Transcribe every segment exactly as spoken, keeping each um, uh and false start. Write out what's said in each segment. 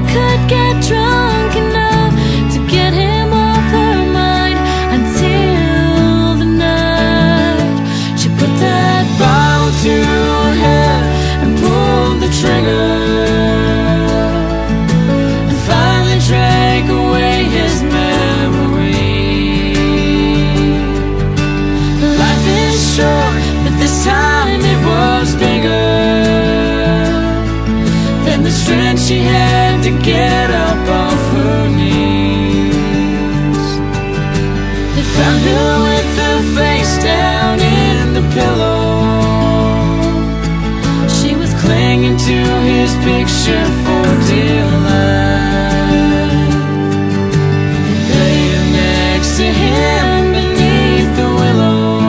could get drunk enough to get him off her mind until the night she put that bottle to her head and pulled the trigger, and finally drank away his memory. Life is short, but this time it was bigger than the strength she had to get up off her knees. They found her with her face down in the pillow. She was clinging to his picture for dear life. They laid her next to him beneath the willow,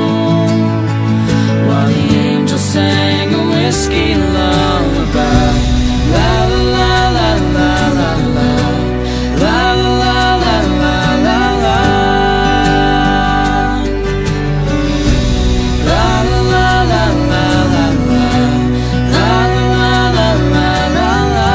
while the angel sang a whiskey lullaby. La la la la la la la, la la la la la la la, la la la la la la la, la la la la la la.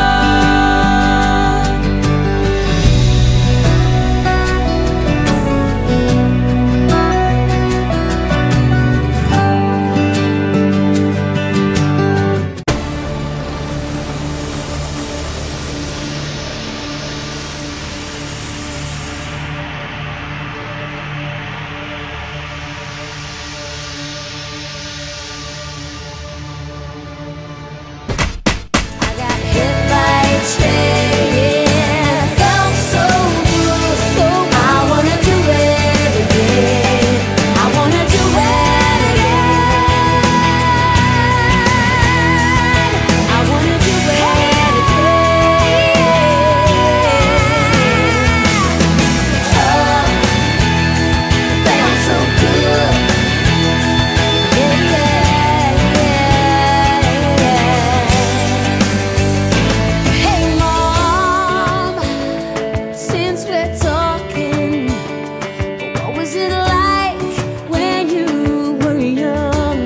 I got hit by a train, felt so good, so I wanna do it again. I wanna do it again. I wanna do it again. Oh, felt so good. Yeah, yeah, yeah, yeah. Hey mom, since we're talking, what was it like when you were young?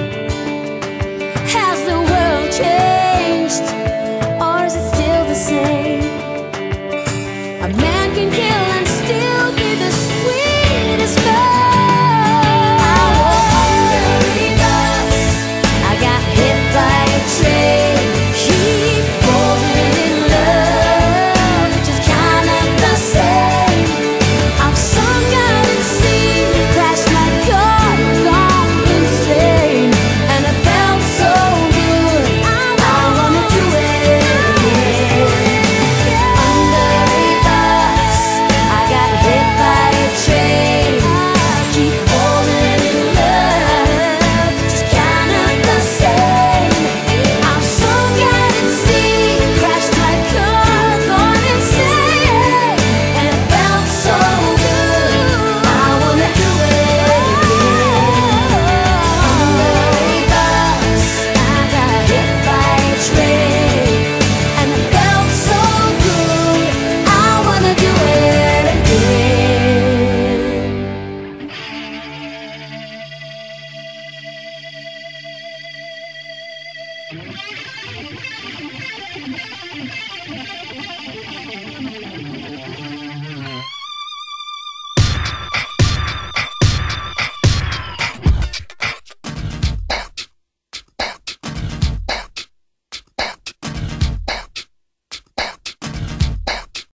Has the world changed, or is it still the same? A man can kill and still be the sweetest man. I was under bus, I got hit by a train. Keep falling in love, which is kind of the same. I've sung out at sea, crashed my car, gone insane, and it felt so good. I wanna do it again. Under a bus, I got hit by a train. Keep falling in love, which is kind of the same. I've sung out at sea, crashed my car, gone insane, and it felt so good. I wanna do it again. Under a bus, I got hit by a train, and it felt so good. I wanna do it again.